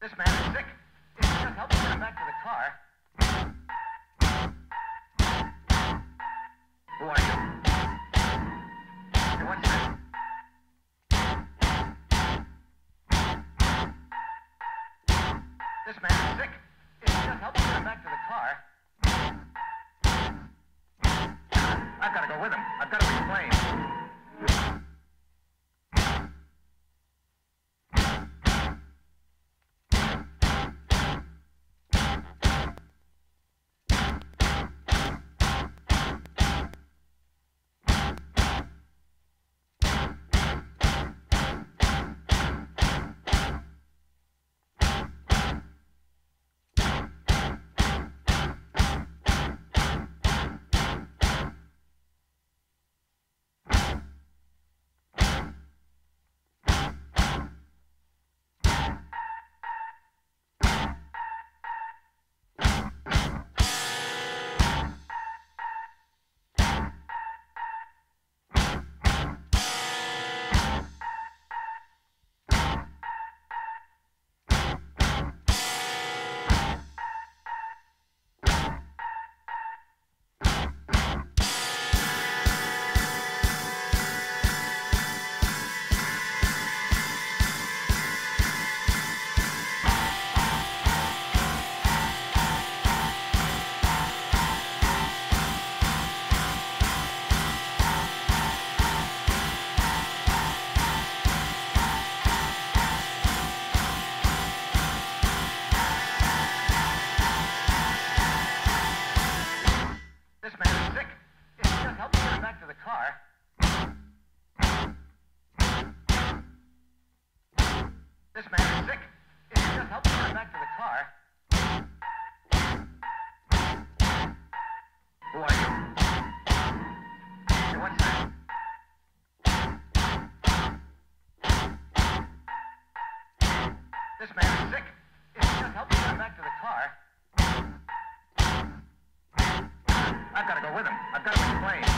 This man is sick. If you just help me get him back to the car. Who are you? Hey, what's this? This man is sick. If you just help me get him back to the car. I've got to go with him. I've got to explain. This man is sick. If you just help me get him back to the car. This man is sick. If you just help me get him back to the car. Who are you? Hey, what's that? This man is sick. If you just help me get him back to the car. I've got to go with him. I've got to explain.